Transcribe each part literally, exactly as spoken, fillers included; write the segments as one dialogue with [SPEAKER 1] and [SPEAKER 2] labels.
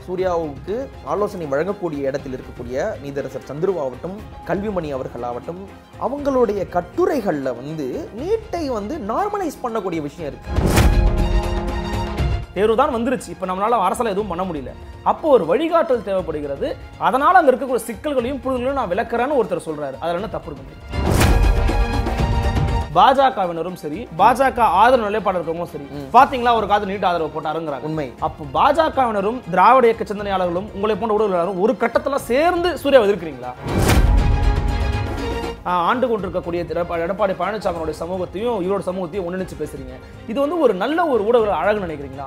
[SPEAKER 1] சூர்யாவுக்கு ஆலோசனை வழங்கக்கூடிய இடத்தில் இருக்கக்கூடிய நீதரசர் சந்துருவாகட்டும், கல்விமணி அவர்களாகட்டும், அவங்களுடைய கட்டுரைகளில் வந்து நீட்டை வந்து நார்மலைஸ் பண்ணக்கூடிய விஷயம் இருக்கு.
[SPEAKER 2] தேர்வு தான் வந்துருச்சு, இப்போ நம்மளால அரசால எதுவும் பண்ண முடியல, அப்போ ஒரு வழிகாட்டல் தேவைப்படுகிறது, அதனால அங்க இருக்கக்கூடிய சிக்கல்களையும் புரிதல்களையும் நான் விளக்குறேன்னு ஒருத்தர் சொல்றாரு. அதில் என்ன தப்பு இருக்கு? பாஜகவினரும் சரி, பாஜக ஆதரவு நிலைப்பாடு இருக்கவங்களும் சரி, பாத்தீங்களா ஒரு காது நீட் ஆதரவு போட்டு அருங்குறாங்க. உண்மை. அப்போ பாஜகவினரும் திராவிட இயக்க சிந்தனையாளர்களும் உங்களை போன்ற ஊடகங்களும் ஒரு கட்டத்துல சேர்ந்து சூர்யா எதிர்க்கிறீங்களா? ஆண்டு கொண்டிருக்கக்கூடிய எடப்பாடி பழனிசாமியோட சமூகத்தையும் இவரோட சமூகத்தையும் ஒன்றிணைச்சு பேசுறீங்க. இது வந்து ஒரு நல்ல ஒரு ஊடக அழகு நினைக்கிறீங்களா?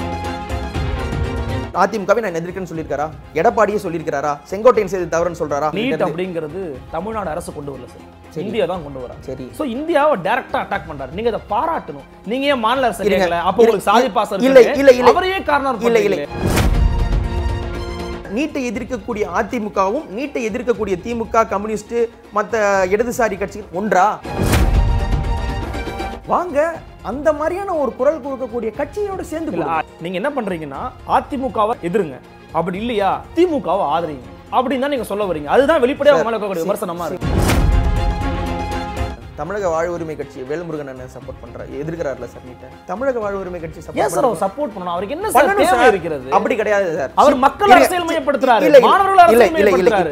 [SPEAKER 1] அதிமுகவை நான் எதிர்க்கன்னு சொல்லியிருக்காரா? எடப்பாடியே சொல்லியிருக்காரா? செங்கோட்டையன் செய்து தவறுன்னு சொல்றாரா?
[SPEAKER 2] நீட் அப்படிங்கிறது தமிழ்நாடு அரசு கொண்டு வரல சார், இந்தியா தான் கொண்டு வரா.
[SPEAKER 1] சரி,
[SPEAKER 2] சோ இந்தியாவை டைரக்டா அட்டாக் பண்றாரு. நீங்க அதை பாராட்டணும். நீங்க ஏன் மாநில அரசு கேட்கல? அப்போ உங்களுக்கு சாதி பாசம்
[SPEAKER 1] இல்ல இல்ல இல்ல
[SPEAKER 2] அவரே காரணம்
[SPEAKER 1] இல்ல இல்ல. நீட்டை எதிர்க்கக்கூடிய அதிமுகவும் நீட்டை எதிர்க்கக்கூடிய திமுக, கம்யூனிஸ்ட், மற்ற இடதுசாரி கட்சிகள் ஒன்றா? வாங்க அந்த மாதிரியான ஒரு குரல் கொடுக்கக்கூடிய கட்சியோட சேர்ந்து
[SPEAKER 2] நீங்க என்ன பண்றீங்கன்னா அதிமுகவை எதிருங்க, அப்படி இல்லையா திமுகவை ஆதரிங்க அப்படின்னு தான் நீங்க சொல்ல வரீங்க. அதுதான் வெளிப்படையா உங்க மேல இருக்கக்கூடிய விமர்சனமா இருக்கு.
[SPEAKER 1] தமிழக வாழ் உரிமை கட்சி வேல்முருகன் அண்ணன் சப்போர்ட் பண்றாரு, எதிர்க்கிறார்ல சார் நீட்டை. தமிழக வாழ் உரிமை கட்சி
[SPEAKER 2] சப்போர்ட் பண்ணணும். அவருக்கு என்ன சார் தேவை இருக்கிறது?
[SPEAKER 1] அப்படி கிடையாது சார்.
[SPEAKER 2] அவர் மக்கள் அரசியல் மையப்படுத்துறாரு, மாணவர்கள் அரசியல் மையப்படுத்துறாரு.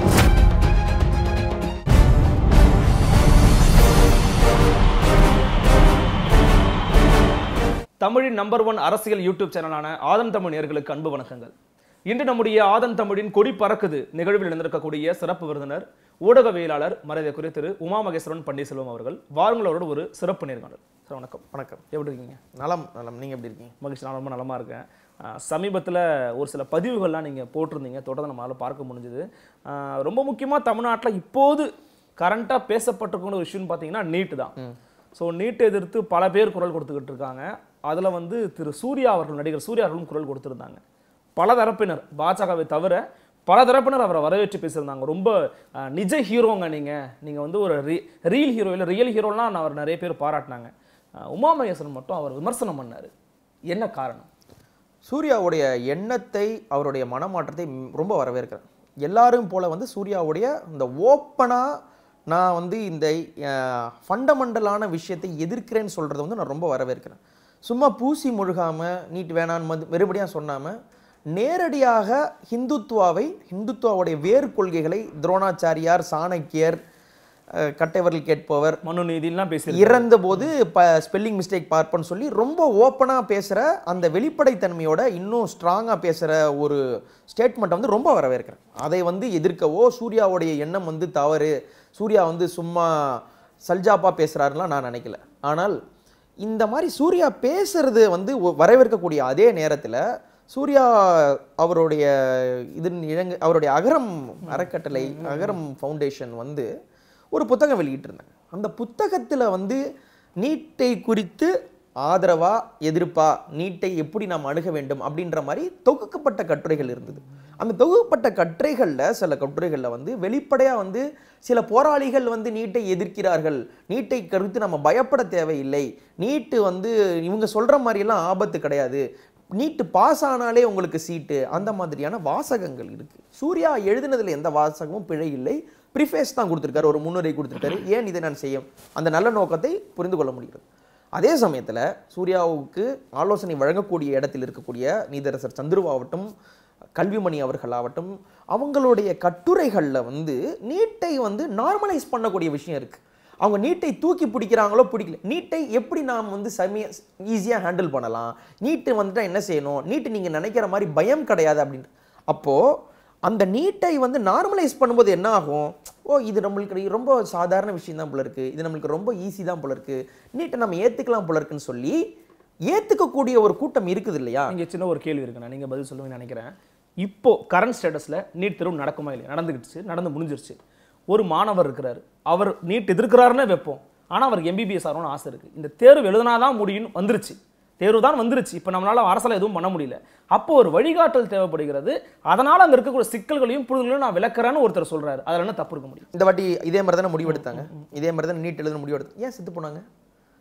[SPEAKER 2] தமிழின் நம்பர் ஒன் அரசியல் யூடியூப் சேனலான ஆதன் தமிழ் நேயர்களுக்கு அன்பு வணக்கங்கள். இன்று நம்முடைய ஆதன் தமிழின் கொடி பறக்குது நிகழ்வில் நடந்திருக்கக்கூடிய சிறப்பு விருந்தினர் ஊடகவியலாளர் மரியாதைக்குரிய திரு உமா மகேஸ்வரன் பன்னீர்செல்வம் அவர்கள். வாருங்கள் அவரோட ஒரு சிறப்பு நேர்காணல். சார் வணக்கம்.
[SPEAKER 1] வணக்கம்.
[SPEAKER 2] எப்படி இருக்கீங்க?
[SPEAKER 1] நலம் நலம். நீங்கள் எப்படி இருக்கீங்க?
[SPEAKER 2] மகிழ்ச்சி. நான் ரொம்ப நலமாக இருக்கேன். சமீபத்தில் ஒரு சில பதிவுகள்லாம் நீங்கள் போட்டிருந்தீங்க, தொடர்ந்து நம்மளால் பார்க்க முடிஞ்சுது. ரொம்ப முக்கியமாக தமிழ்நாட்டில் இப்போது கரண்ட்டாக பேசப்பட்டிருக்கிற ஒரு விஷயம்னு பார்த்தீங்கன்னா நீட் தான். ஸோ நீட் எதிர்த்து பல பேர் குரல் கொடுத்துக்கிட்டு இருக்காங்க. அதில் வந்து திரு சூர்யா அவர்கள், நடிகர் சூர்யா அவர்களும் குரல் கொடுத்துருந்தாங்க. பல தரப்பினர், பாஜகவை தவிர பல தரப்பினர் அவரை வரவேற்று பேசியிருந்தாங்க. ரொம்ப நிஜ ஹீரோங்க நீங்கள், நீங்கள் வந்து ஒரு ரீ ரீல் ஹீரோ இல்லை ரியல் ஹீரோலாம் நான் அவர் நிறைய பேர் பாராட்டினாங்க. உமா மகேஸ்வரன் மட்டும் அவர் விமர்சனம் பண்ணார். என்ன காரணம்?
[SPEAKER 1] சூர்யாவுடைய எண்ணத்தை, அவருடைய மனமாற்றத்தை ரொம்ப வரவேற்கிறேன். எல்லாரும் போல வந்து சூர்யாவுடைய இந்த ஓப்பனாக நான் வந்து இந்த ஃபண்டமெண்டலான விஷயத்தை எதிர்க்கிறேன்னு சொல்கிறத வந்து நான் ரொம்ப வரவேற்கிறேன். சும்மா பூசி முழுகாமல் நீட் வேணான்னு வந்து வெறுபடியாக சொன்னாமல் நேரடியாக ஹிந்துத்துவாவை, ஹிந்துத்துவாவுடைய வேறு கொள்கைகளை துரோணாச்சாரியார், சாணக்கியர், கட்டைவர்கள் கேட்பவர்,
[SPEAKER 2] மனுநீதிலாம் பேசி
[SPEAKER 1] இறந்த போது ப ஸ்பெல்லிங் மிஸ்டேக் பார்ப்பன்னு சொல்லி ரொம்ப ஓப்பனாக பேசுகிற அந்த வெளிப்படைத்தன்மையோட இன்னும் ஸ்ட்ராங்காக பேசுகிற ஒரு ஸ்டேட்மெண்ட்டை வந்து ரொம்ப வரவேற்கிறேன். அதை வந்து எதிர்க்கவோ சூர்யாவுடைய எண்ணம் வந்து தவறு, சூர்யா வந்து சும்மா சல்ஜாப்பா பேசுகிறாருலாம் நான் நினைக்கல. ஆனால் இந்த மாதிரி சூர்யா பேசுறது வந்து வரவேற்கக்கூடிய அதே நேரத்தில் சூர்யா அவருடைய இது இழங்கு அவருடைய அகரம் அறக்கட்டளை, அகரம் ஃபவுண்டேஷன் வந்து ஒரு புத்தகம் வெளியிட்டிருந்தாங்க. அந்த புத்தகத்தில் வந்து நீட்டை குறித்து ஆதரவா எதிர்ப்பா, நீட்டை எப்படி நாம் அணுக வேண்டும் அப்படின்ற மாதிரி தொகுக்கப்பட்ட கட்டுரைகள் இருந்தது. அந்த தொகுக்கப்பட்ட கட்டுரைகளில் சில கட்டுரைகளில் வந்து வெளிப்படையாக வந்து சில போராளிகள் வந்து நீட்டை எதிர்க்கிறார்கள், நீட்டை குறித்து நம்ம பயப்பட தேவையில்லை, நீட்டு வந்து இவங்க சொல்கிற மாதிரியெல்லாம் ஆபத்து கிடையாது, நீட்டு பாஸ் ஆனாலே உங்களுக்கு சீட்டு, அந்த மாதிரியான வாசகங்கள் இருக்குது. சூர்யா எழுதினதில் எந்த வாசகமும் பிழை இல்லை, ப்ரிஃபேஸ் தான் கொடுத்துருக்காரு, ஒரு முன்னுரை கொடுத்துருக்காரு. ஏன் இதை நான் செய்யும் அந்த நல்ல நோக்கத்தை புரிந்து கொள்ள முடிகிறது. அதே சமயத்தில் சூர்யாவுக்கு ஆலோசனை வழங்கக்கூடிய இடத்தில் இருக்கக்கூடிய நீதரசர் சந்துருவாகட்டும், கல்விமணி அவர்களாகட்டும், அவங்களுடைய கட்டுரைகளில் வந்து நீட்டை வந்து நார்மலைஸ் பண்ணக்கூடிய விஷயம் இருக்குது. அவங்க நீட்டை தூக்கி பிடிக்கிறாங்களோ பிடிக்கல, நீட்டை எப்படி நாம் வந்து சமய ஈஸியாக ஹேண்டில் பண்ணலாம், நீட்டு வந்துட்டா என்ன செய்யணும், நீட்டு நீங்கள் நினைக்கிற மாதிரி பயம் கிடையாது அப்படின்ட்டு. அப்போது அந்த நீட்டை வந்து நார்மலைஸ் பண்ணும்போது என்ன ஆகும், ஓ இது நம்மளுக்கு ரொம்ப சாதாரண விஷயம் தான் போல இருக்குது, இது நம்மளுக்கு ரொம்ப ஈஸி தான் போல இருக்குது, நீட்டை நம்ம ஏற்றுக்கலாம் போல இருக்குன்னு சொல்லி ஏற்றுக்கக்கூடிய ஒரு கூட்டம் இருக்குது இல்லையா?
[SPEAKER 2] இங்கே சின்ன ஒரு கேள்வி இருக்குண்ணா, நீங்கள் பதில் சொல்லுவீங்கன்னு நினைக்கிறேன். இப்போ கரண்ட் ஸ்டேட்டஸில் நீட் தேர்வு நடக்குமா இல்லையா? நடந்துக்கிடுச்சு, நடந்து முடிஞ்சிருச்சு. ஒரு மாணவர் இருக்கிறார், அவர் நீட் எதிர்க்கிறாருன்னு வைப்போம், ஆனால் அவருக்கு எம்பிபிஎஸ் ஆகணும்னு ஆசை இருக்குது. இந்த தேர்வு எழுதினாதான் முடியும்னு வந்துருச்சு, தேர்வு தான் வந்துருச்சு, இப்போ நம்மளால அரசால எதுவும் பண்ண முடியல, அப்போ ஒரு வழிகாட்டல் தேவைப்படுகிறது, அதனால அங்கே இருக்கக்கூடிய சிக்கல்களையும் புரிதல்களையும் நான் விளக்குறேன்னு ஒருத்தர் சொல்றாரு. அதில் என்ன தப்பு இருக்க முடியும்?
[SPEAKER 1] இந்த வாட்டி இதே மாதிரி தானே முடிவெடுத்தாங்க, இதே மாதிரி தான் நீட் எழுத முடிவெடுத்தாங்க. ஏன் செத்து போனாங்க?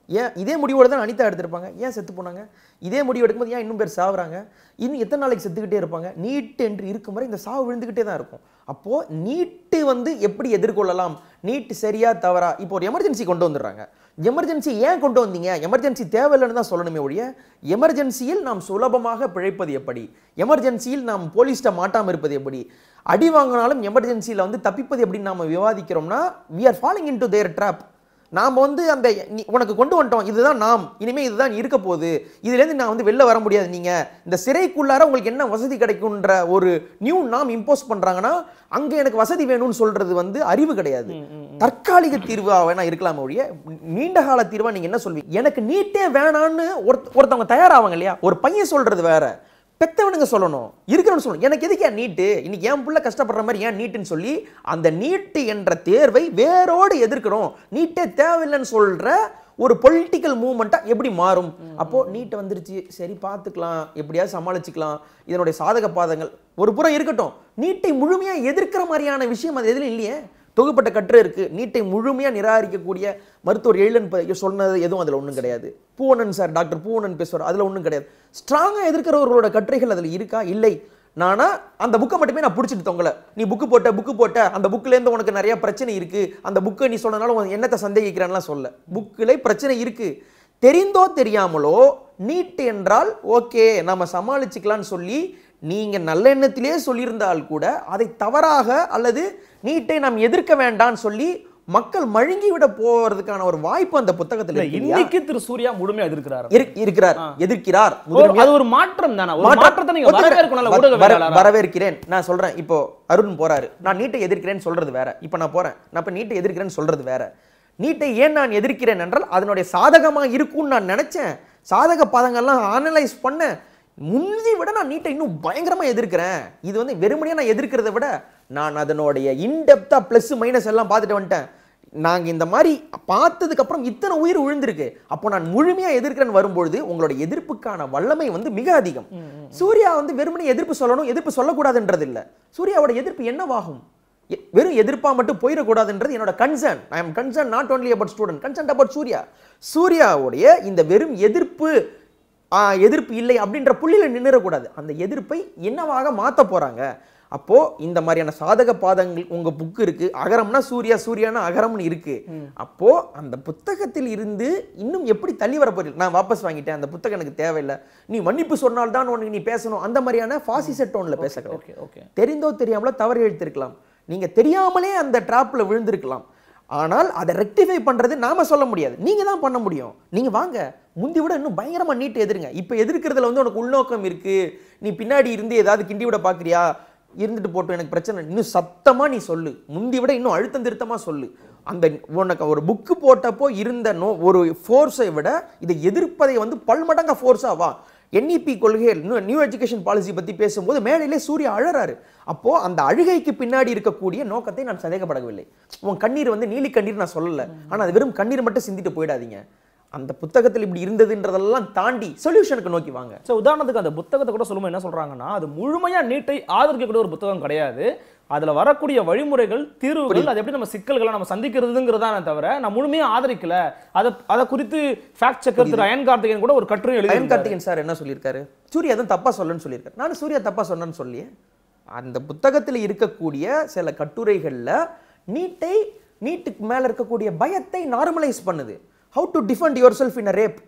[SPEAKER 1] ஏன் இதே முடிவோடு தான் அனிதா எடுத்திருப்பாங்க, ஏன் செத்து போனாங்க? இதே முடிவு எடுக்கும்போது ஏன் இன்னும் பேர் சாவுறாங்க? இன்னும் எத்தனை நாளைக்கு செத்துக்கிட்டே இருப்பாங்க? நீட் என்று இருக்கும் வரை இந்த சாவு விழுந்துக்கிட்டே தான் இருக்கும். அப்போது நீட்டு வந்து எப்படி எதிர்கொள்ளலாம், நீட் சரியா தவறா? இப்போ ஒரு எமர்ஜென்சி கொண்டு வந்துடுறாங்க. எமர்ஜென்சி ஏன் கொண்டு வந்தீங்க? எமர்ஜென்சி தேவையில்லைன்னு தான் சொல்லணுமே ஒழிய, எமர்ஜென்சியில் நாம் சுலபமாக பிழைப்பது எப்படி, எமர்ஜென்சியில் நாம் போலீஸ்ட மாட்டாமல் இருப்பது எப்படி, அடி வாங்கினாலும் எமர்ஜென்சியில் வந்து தப்பிப்பது எப்படின்னு நாம் விவாதிக்கிறோம்னா we are falling into their trap. நாம் வந்து அந்த உனக்கு கொண்டு வந்துட்டோம், இதுதான் நாம், இனிமேல் இதுதான் இருக்க போகுது, இதுலேருந்து நான் வந்து வெளில வர முடியாது, நீங்கள் இந்த சிறைக்குள்ளார உங்களுக்கு என்ன வசதி கிடைக்குன்ற ஒரு நியூ நாம் இம்போஸ் பண்ணுறாங்கன்னா அங்கே எனக்கு வசதி வேணும்னு சொல்கிறது வந்து அறிவு கிடையாது. தற்காலிக தீர்வாக வேணா இருக்கலாம் ஒழிய நீண்ட கால தீர்வாக நீங்கள் என்ன சொல்வீங்க? எனக்கு நீட்டே வேணான்னு ஒருத்தவங்க தயாராவாங்க இல்லையா? ஒரு பையன் சொல்கிறது வேற, பெத்தவனுங்க சொல்லணும், இருக்கிறவனு சொல்லணும். எனக்கு எதுக்கு ஏன் நீட்டு, இன்னைக்கு என் பிள்ளை கஷ்டப்படுற மாதிரி ஏன் நீட்டுன்னு சொல்லி அந்த நீட்டு என்ற தேர்வை வேரோடு எதிர்க்கணும். நீட்டே தேவையில்லைன்னு சொல்ற ஒரு பொலிட்டிக்கல் மூவ்மெண்ட்டா எப்படி மாறும்? அப்போ நீட் வந்துருச்சு, சரி பார்த்துக்கலாம், எப்படியாவது சமாளிச்சுக்கலாம், இதனுடைய சாதக பாதங்கள் ஒரு புறம் இருக்கட்டும். நீட்டை முழுமையா எதிர்க்கிற மாதிரியான விஷயம் அது எதுவும் இல்லையே. தொகுப்பட்ட கட்டுரை இருக்கு, நீட்டை முழுமையா நிராகரிக்கக்கூடிய மருத்துவர் எழிலன் சொன்னது எதுவும் அதுல ஒன்றும் கிடையாது. பூவனன் சார், டாக்டர் பூவனன் பேசுவார், அதுல ஒன்றும் கிடையாது. ஸ்ட்ராங்கா எதிர்க்கிறவர்களோட கட்டுரைகள் அதுல இருக்கா? இல்லை. நானா அந்த புக்கை மட்டுமே நான் பிடிச்சிட்டு தொங்கல, நீ புக்கு போட்ட புக்கு போட்ட அந்த புக்கில் இருந்து உனக்கு நிறைய பிரச்சனை இருக்கு, அந்த புக்கை நீ சொன்னனால என்னத்தை சந்தேகிக்கிறான்லாம் சொல்ல. புக்கில் பிரச்சனை இருக்கு, தெரிந்தோ தெரியாமலோ நீட் என்றால் ஓகே நம்ம சமாளிச்சுக்கலாம்னு சொல்லி நீங்க நல்ல எண்ணத்திலே சொல்லியிருந்தால் கூட அதை தவறாக அல்லது நீட்டை நாம் எதிர்க்க வேண்டாம்னு சொல்லி மக்கள் மழுங்கி விட போறதுக்கான ஒரு வாய்ப்பு அந்த புத்தகத்துல இருக்கு.
[SPEAKER 2] இன்னைக்கு திரு சூர்யா முழுமையா எதிர்க்கிறார்
[SPEAKER 1] இருக்கிறார் எதிர்க்கிறார்.
[SPEAKER 2] அது ஒரு மாற்றம் தானே, ஒரு மாற்றத்தை நீங்க வரவேற்கணும்ல. ஊடகவியலாளரா
[SPEAKER 1] வரவேற்கிறேன் நான் சொல்றேன். இப்போ அருண் போறாரு, நான் நீட்டை எதிர்க்கிறேன்னு சொல்றது வேற. இப்போ நான் போறேன், நான் இப்ப நீட்டை எதிர்க்கிறேன்னு சொல்றது வேற. நீட்டை ஏன் நான் எதிர்க்கிறேன் என்றால் அதனுடைய சாதகமா இருக்கும்னு நான் நினைச்சேன், சாதக பாதங்கள்லாம் அனலைஸ் பண்ண முந்தி விட நான் நீட்டை இன்னும் பயங்கரமா எதிர்க்கிறேன். இது வந்து வெறுமனையா நான் எதிர்க்கிறத விட நான் அதனுடைய இன்டெப்தா பிளஸ் மைனஸ் எல்லாம் பார்த்துட்டு வந்துட்டேன். நாங்க இந்த மாதிரி பார்த்ததுக்கு அப்புறம் இத்தனை உயிர் விழுந்திருக்கு, அப்போ நான் முழுமையா எதிர்க்கிறேன்னு வரும்பொழுது உங்களோட எதிர்ப்புக்கான வல்லமை வந்து மிக அதிகம். சூர்யா வந்து வெறுமனே எதிர்ப்பு சொல்லணும், எதிர்ப்பு சொல்லக்கூடாதுன்றது இல்லை. சூர்யாவோட எதிர்ப்பு என்னவாகும்? வெறும் எதிர்ப்பா மட்டும் போயிடக்கூடாதுன்றது என்னோட concern. I am concern not only about student, concern about Surya. சூர்யாவுடைய இந்த வெறும் எதிர்ப்பு எதிர்ப்பு இல்லை அப்படின்ற புள்ளியில நின்றுடக்கூடாது. அந்த எதிர்ப்பை என்னவாக மாற்ற போறாங்க? அப்போ இந்த மாதிரியான சாதக பாதங்கள் உங்க புக்கு இருக்கு, அகரம்னா சூர்யா, சூர்யானா அகரம்னு இருக்கு. அப்போ அந்த புத்தகத்தில் இருந்து இன்னும் எப்படி தள்ளி வர போறீங்க? நான் வாபஸ் வாங்கிட்டேன், அந்த புத்தகம் எனக்கு தேவையில்லை, நீ மன்னிப்பு சொன்னால்தான் உனக்கு நீ பேசணும், அந்த மாதிரியான பாசிச டோன்ல பேசக்கூடாது. தெரிந்தோ தெரியாமலோ தவறு எழுத்திருக்கலாம், நீங்க தெரியாமலே அந்த டிராப்ல விழுந்திருக்கலாம். ஆனால் அதை ரெக்டிஃபை பண்றது நாம சொல்ல முடியாது, நீங்க தான் பண்ண முடியும். நீங்க வாங்க, முந்தி விட இன்னும் பயங்கரமா நீட் எதிருங்க. இப்ப எதிர்க்கிறதுல வந்து உனக்கு உள்நோக்கம் இருக்கு, நீ பின்னாடி இருந்து ஏதாவது கிண்டி விட பாக்குறியா, இருந்துட்டு போட்டோம், எனக்கு பிரச்சனை, இன்னும் சத்தமா நீ சொல்லு, முந்தி விட இன்னும் அழுத்தம் திருத்தமா சொல்லு. அந்த உனக்கு ஒரு புக்கு போட்டப்போ இருந்த நோ ஒரு ஃபோர்ஸை விட இதை எதிர்ப்பதை வந்து பல்மடங்கா ஃபோர்ஸா வா. என்இபி கொள்கைகள் நியூ எஜுகேஷன் பாலிசி பத்தி பேசும்போது மேடையிலே சூர்யா அழறாரு. அப்போ அந்த அழுகைக்கு பின்னாடி இருக்கக்கூடிய நோக்கத்தை நான் சந்தேகப்படவில்லை. உன் கண்ணீர் வந்து நீலி கண்ணீர் நான் சொல்லல, ஆனா அது வெறும் கண்ணீர் மட்டும் சிந்திட்டு போயிடாதீங்க. அந்த புத்தகத்தில் இப்படி இருந்ததுன்றதெல்லாம் தாண்டி சொல்யூஷனுக்கு நோக்கி வாங்க.
[SPEAKER 2] ஸோ உதாரணத்துக்கு அந்த புத்தகத்தை கூட சொல்லும்போது என்ன சொல்றாங்கன்னா, அது முழுமையா நீட்டை ஆதரிக்கக்கூடிய ஒரு புத்தகம் கிடையாது, அதுல வரக்கூடிய வழிமுறைகள், தீர்வுகள், அது எப்படி நம்ம சிக்கல்களை நம்ம சந்திக்கிறதுங்கிறதான தவிர நான் முழுமையா ஆதரிக்கல. அதை அதை குறித்து ஃபேக்ட் செக்கர் திரு அயன் கார்த்திகேயன் கூட ஒரு கட்டுரை எழுதி.
[SPEAKER 1] அயன் கார்த்திகேயன் சார் என்ன சொல்லியிருக்காரு? சூர்யா எதுவும் தப்பா சொல்லன்னு சொல்லியிருக்காரு. நானும் சூர்யா தப்பா சொன்னேன்னு சொல்லி அந்த புத்தகத்தில் இருக்கக்கூடிய சில கட்டுரைகள்ல நீட்டை நீட்டுக்கு மேல இருக்கக்கூடிய பயத்தை நார்மலைஸ் பண்ணுது. How to defend yourself in a rape.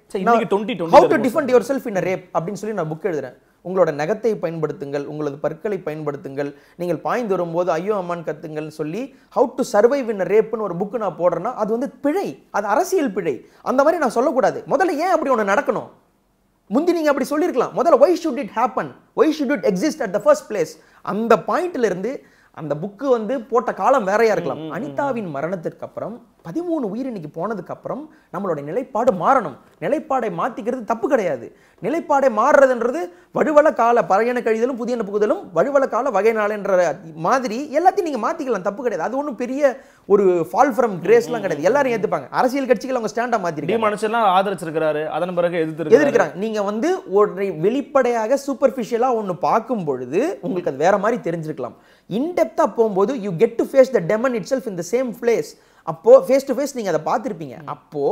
[SPEAKER 1] How to defend yourself in a rape அப்படின்னு சொல்லி நான் புக் எழுதுறேன். உங்களோட நகத்தை பயன்படுத்துங்கள், உங்களது பற்களை பயன்படுத்துங்கள், நீங்கள் பாய்ந்து வரும்போது ஐயோ அம்மான் கத்துங்கள் சொல்லி how to survive in a rape ன்னு ஒரு புக் நான் போடுறேன்னா அது வந்து பிழை, அது அரசியல் பிழை. அந்த மாதிரி நான் சொல்லக்கூடாது. முதல்ல ஏன் அப்படி ஒன்று நடக்கணும்? முந்தி நீங்க அப்படி சொல்லியிருக்கலாம். முதல்ல why should it happen, why should it exist at the first place. அந்த பாயிண்ட்ல இருந்து அந்த புக்கு வந்து போட்ட காலம் வேறையா இருக்கலாம். அனிதாவின் மரணத்திற்கு அப்புறம் பதிமூணு உயிர் இன்னைக்கு போனதுக்கு அப்புறம் நம்மளோட நிலைப்பாடு மாறணும். நிலைப்பாடை மாத்திக்கிறது தப்பு கிடையாது. நிலைப்பாடை மாறுறதுன்றது வழுவல கால பழையன கழிதலும் புதியன புகுதலும் வழுவல கால வகை நாளன்ற மாதிரி எல்லாத்தையும் நீங்க மாத்திக்கலாம், தப்பு கிடையாது. அது ஒன்றும் பெரிய ஒரு ஃபால் ஃப்ரம் கிரேஸ்லாம் கிடையாது. எல்லாரும் ஏத்துப்பாங்க. அரசியல் கட்சிகள் அவங்க ஸ்டாண்டா மாத்திருக்காங்க.
[SPEAKER 2] மனுஷன்லாம் ஆதரிச்சிருக்காரு, அதன் பிறகு எதிர்த்து
[SPEAKER 1] எதிர்க்கிறாங்க. நீங்க வந்து ஒரு வெளிப்படையாக சூப்பர்ஃபிஷியலா ஒன்று பார்க்கும் பொழுது உங்களுக்கு அது வேற மாதிரி தெரிஞ்சிருக்கலாம். இன்டெப்தா போகும்போது you get to face the demon itself in the same place. அப்போ ஃபேஸ் டு ஃபேஸ் நீங்க அதை பார்த்துருப்பீங்க. அப்போ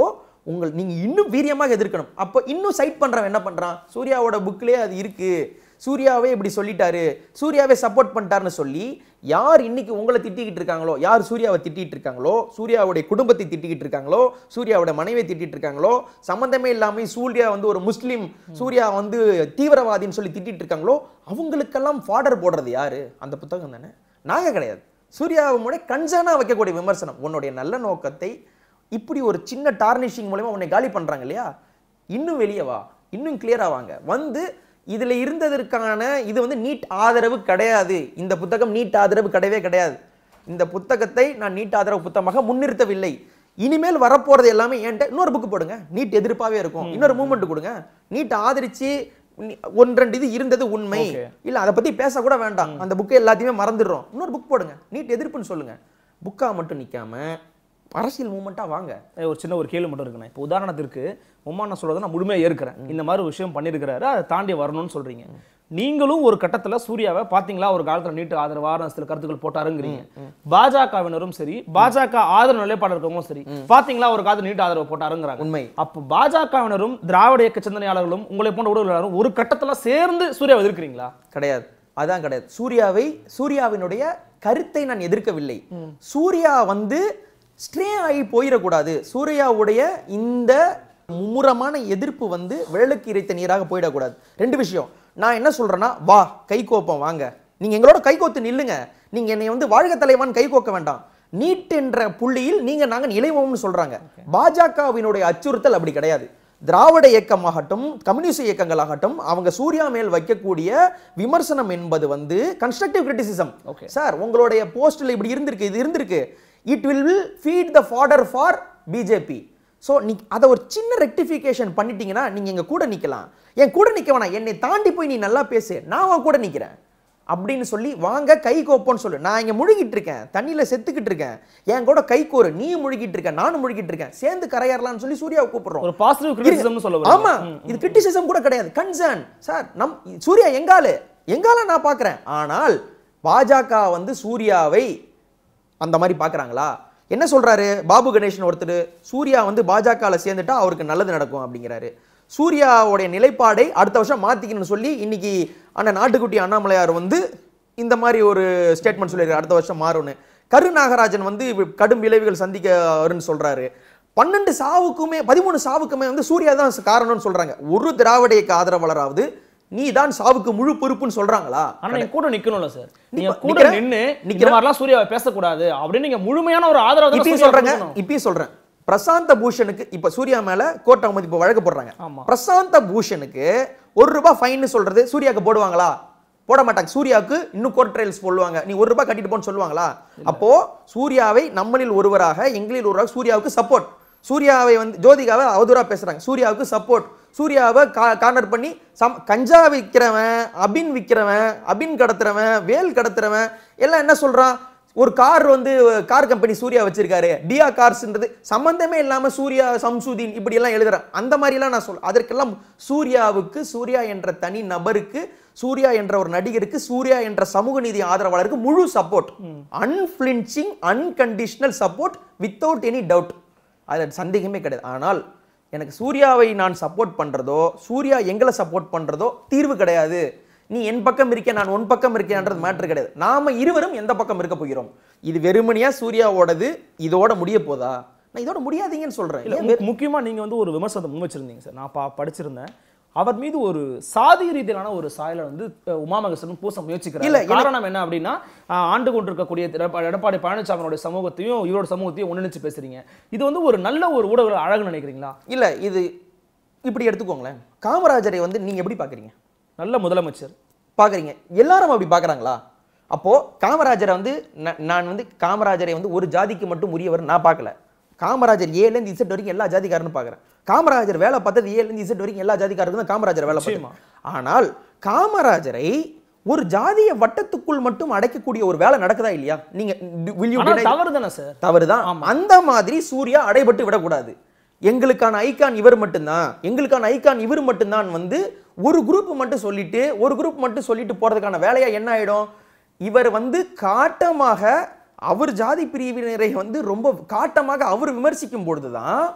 [SPEAKER 1] உங்கள் நீங்க இன்னும் வீரியமாக எதிர்க்கணும். அப்போ இன்னும் சைட் பண்றவன் என்ன பண்றான், சூர்யாவோட புக்லயே அது இருக்கு, சூர்யாவே இப்படி சொல்லிட்டாரு, சூர்யாவே சப்போர்ட் பண்ணிட்டாருன்னு சொல்லி யார் இன்னைக்கு உங்களை திட்டிக்கிட்டு இருக்காங்களோ, யார் சூர்யாவை திட்டிட்டு இருக்காங்களோ, சூர்யாவுடைய குடும்பத்தை திட்டிக்கிட்டு இருக்காங்களோ, சூர்யாவோட மனைவியை திட்டிட்டு இருக்காங்களோ, சம்பந்தமே இல்லாம சூர்யா வந்து ஒரு முஸ்லீம், சூர்யா வந்து தீவிரவாதின்னு சொல்லி திட்டிட்டு இருக்காங்களோ, அவங்களுக்கெல்லாம் ஃபாடர் போடுறது யாரு? அந்த புத்தகம் தானே, நாங்க கிடையாது. சூர்யாவுடைய கன்சர்னா வைக்கக்கூடிய விமர்சனம், உன்னுடைய நல்ல நோக்கத்தை இப்படி ஒரு சின்ன டார்னிஷிங் மூலமா உன்னை காலி பண்றாங்க இல்லையா, இன்னும் வெளியே வா, இன்னும் கிளியரா வாங்க. வந்து இதுல இருந்ததற்கான இது வந்து நீட் ஆதரவு கிடையாது, இந்த புத்தகம் நீட் ஆதரவு கிடையவே கிடையாது. இந்த புத்தகத்தை நான் நீட் ஆதரவு புத்தகமாக முன்னிறுத்தவில்லை. இனிமேல் வரப்போறது எல்லாமே என்கிட்ட இன்னொரு புக் போடுங்க, நீட் எதிர்ப்பாவே இருக்கும், இன்னொரு மூவ்மெண்ட் கொடுங்க. நீட் ஆதரிச்சு ஒன்றெண்டு இது இருந்தது உண்மை இல்ல, அதை பத்தி பேச கூட வேண்டாம், அந்த புக்கை எல்லாத்தையுமே மறந்துடுறோம், இன்னொரு புக் போடுங்க, நீட் எதிர்ப்புன்னு சொல்லுங்க. புக்கா மட்டும் நிக்காம அரசியல் மூவ்மெண்டா வாங்க.
[SPEAKER 2] ஒரு சின்ன ஒரு கேள்வி மட்டும் இருக்குண்ணே. இப்போ உதாரணத்திற்கு உமா நான் சொல்றதை நான் முழுமையாக ஏற்கிறேன், இந்த மாதிரி ஒரு விஷயம் பண்ணியிருக்கிறாரு, அதை தாண்டி வரணும்னு சொல்றீங்க. நீங்களும் ஒரு கட்டத்துல சூர்யாவை பாத்தீங்களா, ஒரு காலத்துல நீட்டு ஆதரவான சில கருத்துக்கள் போட்டாருங்கிறீங்க. பாஜகவினரும் சரி, பாஜக ஆதரவு நிலைப்பாடு இருக்கவங்களும் சரி, பாத்தீங்களா ஒரு காலத்துல நீட்டு ஆதரவு போட்டாருங்கிறாங்க.
[SPEAKER 1] உண்மை.
[SPEAKER 2] அப்ப பாஜகவினரும் திராவிட இயக்க சிந்தனையாளர்களும் உங்களை போன்ற ஊடகங்களும் ஒரு கட்டத்துல சேர்ந்து சூர்யாவை எதிர்க்கிறீங்களா?
[SPEAKER 1] கிடையாது, அதான் கிடையாது. சூர்யாவை, சூர்யாவினுடைய கருத்தை நான் எதிர்க்கவில்லை. சூர்யா வந்து ஸ்ட்ரே ஆகி போயிடக்கூடாது, சூர்யாவுடைய இந்த மும்முரமான எதிர்ப்பு வந்து விரலுக்கு இறைத்த நீராக போயிடக்கூடாது. ரெண்டு விஷயம் நான் என்ன சொல்றேன்னா, வா கை கோப்பம் வாங்க, நீங்க எங்களோட கை கோத்து நில்லுங்க, நீங்க என்னை வந்து வாழ்க தலைவான் கை கோக்க வேண்டாம். நீட் என்ற புள்ளியில் நீங்க நாங்க நிலைவோம்னு சொல்றாங்க. பாஜகவினுடைய அச்சுறுத்தல் அப்படி கிடையாது. திராவிட இயக்கமாகட்டும் கம்யூனிஸ்ட் இயக்கங்களாகட்டும் அவங்க சூர்யா மேல் வைக்கக்கூடிய விமர்சனம் என்பது வந்து கன்ஸ்ட்ரக்டிவ் கிரிட்டிசிசம். சார் உங்களுடைய போஸ்ட்ல இப்படி இருந்திருக்கு, இது இருந்திருக்கு, it will feed the fodder for B J P. So நீ அதை ஒரு சின்ன ரெக்டிஃபிகேஷன் பண்ணிட்டீங்கன்னா நீங்கள் எங்கள் கூட நிற்கலாம். என் கூட நிற்க வேணாம், என்னை தாண்டி போய் நீ நல்லா பேசு, நான் உன் கூட நிற்கிறேன் அப்படின்னு சொல்லி வாங்க கை கோப்போன்னு சொல்லு. நான் இங்கே முழுகிட்டு இருக்கேன், தண்ணியில் செத்துக்கிட்டு இருக்கேன், என் கூட கை கோரு, நீ முழுகிட்டு இருக்க, நானும் முழுகிட்டு இருக்கேன், சேர்ந்து கரையாறலாம்னு சொல்லி சூர்யாவை கூப்பிடுறோம்.
[SPEAKER 2] ஒரு பாசிட்டிவ் கிரிட்டிசிசம் சொல்லுவாங்க.
[SPEAKER 1] ஆமா, இது கிரிட்டிசிசம் கூட கிடையாது, கன்சர்ன். சார் நம் சூர்யா எங்கால எங்கால நான் பார்க்குறேன். ஆனால் பாஜக வந்து சூர்யாவை அந்த மாதிரி பார்க்குறாங்களா? என்ன சொல்றாரு பாபு கணேசன் ஒருத்தர், சூர்யா வந்து பாஜகவில் சேர்ந்துட்டா அவருக்கு நல்லது நடக்கும் அப்படிங்கிறாரு. சூர்யாவுடைய நிலைப்பாடை அடுத்த வருஷம் மாத்திக்கணும்னு சொல்லி இன்னைக்கு அண்ணன் நாட்டுக்குட்டி அண்ணாமலையார் வந்து இந்த மாதிரி ஒரு ஸ்டேட்மெண்ட் சொல்லியிருக்காரு, அடுத்த வருஷம் மாறும்னு. கரு நாகராஜன் வந்து கடும் விளைவுகள் சந்திக்க சொல்றாரு. பன்னெண்டு சாவுக்குமே பதிமூணு சாவுக்குமே வந்து சூர்யா தான் காரணம்னு சொல்றாங்க. ஒரு திராவிட இயக்க ஆதரவாளராவது நீ தான் சாவுக்கு முழு பொறுப்புன்னு சொல்றாங்களா?
[SPEAKER 2] ஆனா நீங்க கூட நிக்கணும்ல சார், நீங்க கூட நின்னு இந்த மாதிரிலாம் சூர்யாவை பேசக்கூடாது அப்படின்னு நீங்க முழுமையான ஒரு ஆதரவு
[SPEAKER 1] இப்பயும் சொல்றேங்க. இப்பயும் சொல்றேன், பிரசாந்த பூஷனுக்கு இப்ப சூர்யா மேல கோர்ட் அவமதிப்பு இப்ப வழக்கு போடுறாங்க. பிரசாந்த பூஷனுக்கு ஒரு ரூபாய் ஃபைன் சொல்றது சூர்யாக்கு போடுவாங்களா? போட மாட்டாங்க. சூர்யாவுக்கு இன்னும் கோர்ட் ட்ரையல்ஸ் போடுவாங்க, நீ ஒரு ரூபாய் கட்டிட்டு போன்னு சொல்லுவாங்களா? அப்போ சூர்யாவை நம்மளில் ஒருவராக எங்களில் ஒருவராக சூர்யாவுக்கு சப்போர்ட், சூர்யாவை வந்து ஜோதிகாவை அவதூறா பேசுறாங்க, சூர்யாவுக்கு சப்போர்ட், சூர்யாவை கார்னர் பண்ணி சம் கஞ்சா விற்கிறவன், அபின் விற்கிறவன், அபின் கடத்துறவன், வேல் கடத்துறவன் எல்லாம் என்ன சொல்றான், ஒரு கார் வந்து கார் கம்பெனி சூர்யா வச்சிருக்காரு, டியா கார்ஸ்ன்றது சம்பந்தமே இல்லாம சூர்யா சம்சுதீன் இப்படி எல்லாம் எழுதுறேன். அந்த மாதிரி எல்லாம் நான் சொல்ல, அதற்கெல்லாம் சூர்யாவுக்கு, சூர்யா என்ற தனி நபருக்கு, சூர்யா என்ற ஒரு நடிகருக்கு, சூர்யா என்ற சமூக நீதி ஆதரவாளருக்கு முழு support, unflinching unconditional support without any doubt, அது சந்தேகமே கிடையாது. ஆனால் எனக்கு சூர்யாவை நான் சப்போர்ட் பண்றதோ சூர்யா எங்களை சப்போர்ட் பண்றதோ தீர்வு கிடையாது. நீ என் பக்கம் இருக்க, நான் உன் பக்கம் இருக்கேன்றது மேட்டர் கிடையாது. நாம இருவரும் எந்த பக்கம் இருக்க போகிறோம்? இது வெறுமனியா சூர்யாவோடது இதோட முடிய போதா? நான் இதோட முடியாதீங்கன்னு சொல்றேன்.
[SPEAKER 2] முக்கியமா நீங்க வந்து ஒரு விமர்சனத்தை முன் வச்சிருந்தீங்க சார், நான் படிச்சிருந்தேன். அவர் மீது ஒரு சாதி ரீதியிலான ஒரு சாயலை வந்து உமா மகேஸ்வரன் பூச முயற்சிக்கிறார். காரணம் என்ன அப்படின்னா, ஆண்டு கொண்டிருக்கக்கூடிய எடப்பாடி பழனிசாமியோட சமூகத்தையும் இவரோட சமூகத்தையும் ஒன்றிணைச்சு பேசுறீங்க. இது வந்து ஒரு நல்ல ஒரு ஊடக அழகு நினைக்கிறீங்களா?
[SPEAKER 1] இல்ல, இது இப்படி எடுத்துக்கோங்களேன். காமராஜரை வந்து நீங்க எப்படி பாக்குறீங்க?
[SPEAKER 2] நல்ல முதலமைச்சர்
[SPEAKER 1] பாக்குறீங்க, எல்லாரும் அப்படி பாக்குறாங்களா? அப்போ காமராஜரை வந்து நான் வந்து காமராஜரை வந்து ஒரு ஜாதிக்கு மட்டும் உரியவர் நான் பார்க்கல. காமராஜர் ஏல இருந்து இசட் வரைக்கும் எல்லா ஜாதிக்காரனும் பார்க்குறேன். காமராஜர் வேலை பார்த்தது ஏல இருந்து இசட் வரைக்கும் எல்லா ஜாதிக்காரருக்கும் தான் காமராஜர் வேலை பார்க்கலாம். ஆனால் காமராஜரை ஒரு ஜாதிய வட்டத்துக்குள் மட்டும் அடைக்கக்கூடிய ஒரு வேலை நடக்குதா இல்லையா? நீங்க
[SPEAKER 2] தவறுதானே சார்?
[SPEAKER 1] தவறுதான். அந்த மாதிரி சூர்யா அடைபட்டு விடக்கூடாது. எங்களுக்கான ஐகான் இவர் மட்டும்தான், எங்களுக்கான ஐகான் இவர் மட்டும்தான் வந்து ஒரு குரூப் மட்டும் சொல்லிட்டு ஒரு குரூப் மட்டும் சொல்லிட்டு போறதுக்கான வேலையா என்ன ஆயிடும்? இவர் வந்து காட்டமாக அவர் ஜாதி பிரிவினரை வந்து ரொம்ப காட்டமாக அவர் விமர்சிக்கும் பொழுதுதான்